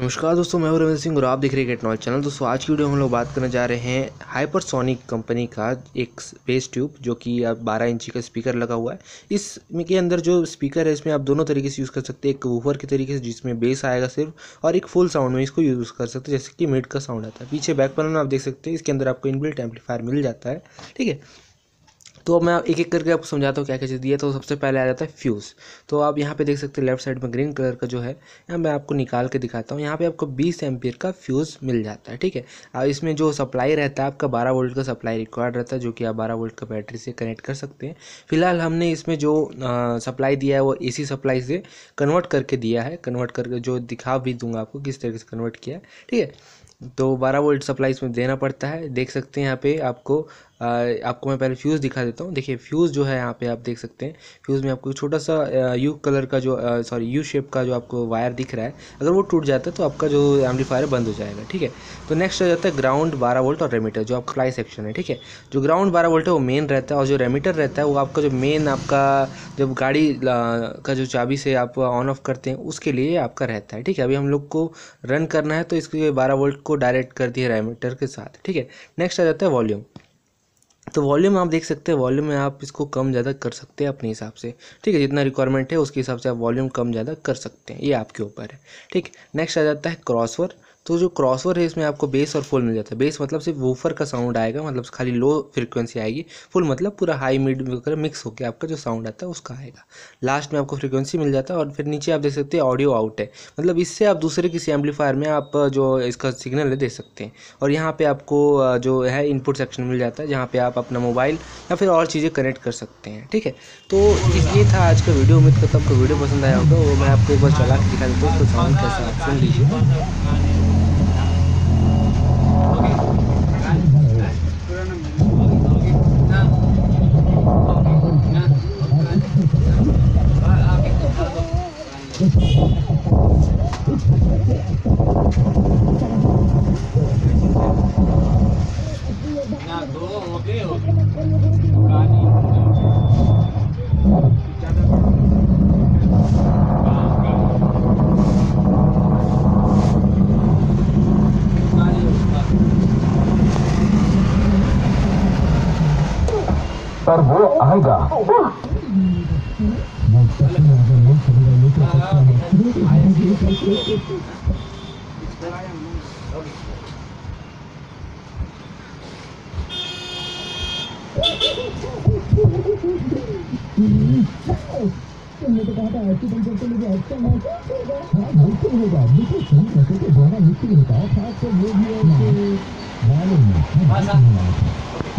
नमस्कार दोस्तों, मैं हूं रविंद्र सिंह और आप देख रहे हैं टेक्नोलॉजी चैनल। दोस्तों आज की वीडियो में हम लोग बात करने जा रहे हैं हाइपरसोनिक कंपनी का एक बेस ट्यूब जो कि अब 12 इंची का स्पीकर लगा हुआ है। इसमें के अंदर जो स्पीकर है इसमें आप दोनों तरीके से यूज़ कर सकते हैं। एक वूफर के तरीके से जिसमें बेस आएगा सिर्फ, और एक फुल साउंड में इसको यूज़ कर सकते हैं जैसे कि मिड का साउंड आता है। पीछे बैक पैनल में आप देख सकते हैं इसके अंदर आपको इनबिल्ट एम्पलीफायर मिल जाता है। ठीक है, तो अब मैं एक एक करके आपको समझाता हूँ क्या क्या चीज़ दी है। तो सबसे पहले आ जाता है फ्यूज़। तो आप यहाँ पे देख सकते हैं लेफ्ट साइड में ग्रीन कलर का जो है, यहाँ मैं आपको निकाल के दिखाता हूँ। यहाँ पे आपको 20 एम्पियर का फ्यूज़ मिल जाता है। ठीक है, अब इसमें जो सप्लाई रहता है आपका 12 वोल्ट का सप्लाई रिक्वायर्ड रहता है, जो कि आप 12 वोल्ट का बैटरी से कनेक्ट कर सकते हैं। फिलहाल हमने इसमें जो सप्लाई दिया है वो AC सप्लाई से कन्वर्ट करके दिया है। कन्वर्ट करके जो दिखा भी दूंगा आपको किस तरीके से कन्वर्ट किया है। ठीक है, तो 12 वोल्ट सप्लाई इसमें देना पड़ता है। देख सकते हैं यहाँ पे आपको मैं पहले फ्यूज़ दिखा देता हूँ। देखिए फ्यूज़ जो है यहाँ पे आप देख सकते हैं, फ्यूज़ में आपको छोटा सा यू कलर का जो यू शेप का जो आपको वायर दिख रहा है, अगर वो टूट जाता है तो आपका जो एम्पलीफायर बंद हो जाएगा। ठीक है, तो नेक्स्ट आ जाता है ग्राउंड 12 वोल्ट और रेमीटर जो आपका सप्लाई सेक्शन है। ठीक है, जो ग्राउंड 12 वोल्ट है वो मेन रहता है, और जो रेमीटर रहता है वो आपका जो मेन आपका जब गाड़ी का जो चाबी से आप ऑन ऑफ करते हैं उसके लिए आपका रहता है। ठीक है, अभी हम लोग को रन करना है तो इसके 12 वोल्ट को डायरेक्ट कर दिया रेमीटर के साथ। ठीक है, नेक्स्ट आ जाता है वॉल्यूम। तो वॉल्यूम आप देख सकते हैं, वॉल्यूम में आप इसको कम ज़्यादा कर सकते हैं अपने हिसाब से। ठीक है, जितना रिक्वायरमेंट है उसके हिसाब से आप वॉल्यूम कम ज़्यादा कर सकते हैं, ये आपके ऊपर है। ठीक, नेक्स्ट आ जाता है क्रॉसओवर। तो जो क्रॉसओवर है इसमें आपको बेस और फुल मिल जाता है। बेस मतलब सिर्फ वूफर का साउंड आएगा, मतलब खाली लो फ्रिक्वेंसी आएगी। फुल मतलब पूरा हाई मिड वगैरह मिक्स होकर आपका जो साउंड आता है उसका आएगा। लास्ट में आपको फ्रिक्वेंसी मिल जाता है, और फिर नीचे आप देख सकते हैं ऑडियो आउट है, मतलब इससे आप दूसरे किसी एम्पलीफायर में आप जो इसका सिग्नल है दे सकते हैं। और यहाँ पे आपको जो है इनपुट सेक्शन मिल जाता है, जहाँ पे आप अपना मोबाइल या फिर और चीज़ें कनेक्ट कर सकते हैं। ठीक है, तो ये था आज का वीडियो। उम्मीद करता हूँ आपको वीडियो पसंद आया होगा। वो मैं आपको एक बार चला के दिखा देता हूँ तो साउंड कैसा आप सुन लीजिए। पर वो आएगा। तुमने तो कहा था ऐसी बंदर के लिए अच्छा है। हाँ बिल्कुल होगा, बिल्कुल सही कहते थे, द्वारा निश्चित होता है, खास कर वो भी है कि मालूम नहीं।